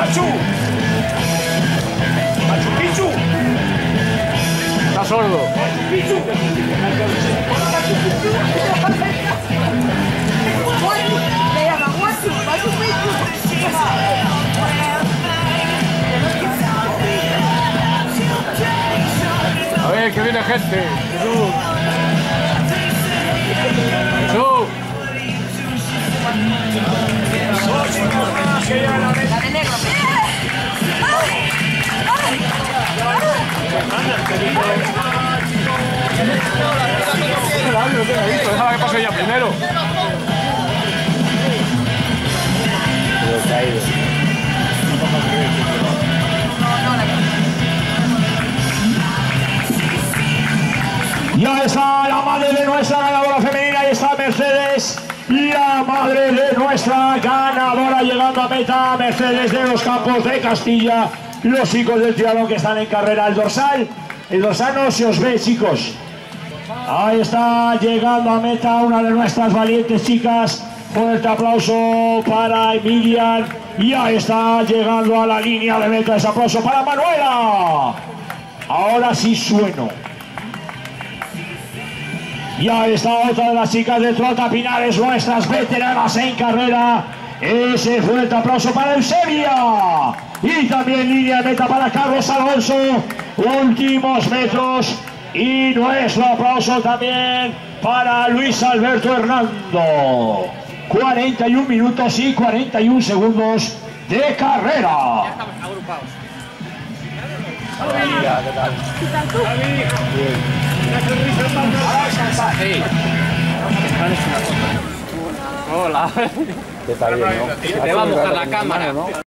Machu. Machu Picchu. Está sordo. Machu Picchu. Le llaman Machu Picchu. A ver, que viene gente. Jesús. Jesús. Que llega la meta. La de negro. Déjala que pase ella primero. Ya está la madre de nuestra ganadora femenina, y está Mercedes, la madre de nuestra ganadora llegando a meta, Mercedes de los Campos de Castilla. Los chicos del triatlón que están en carrera, el dorsal no se os ve, chicos. Ahí está llegando a meta una de nuestras valientes chicas. Fuerte aplauso para Emilian. Y ahí está llegando a la línea de meta. Ese aplauso para Manuela. Ahora sí sueno. Y ahí está otra de las chicas de Trota Pinares, nuestras veteranas en carrera. Ese fuerte aplauso para Eusebia. Y también línea de meta para Carlos Alonso. Últimos metros. Y nuestro aplauso también para Luis Alberto Hernando. 41 minutos y 41 segundos de carrera. Ya estamos agrupados. Sí. Hola. Que está bien, ¿no? Te va a mojar la cámara.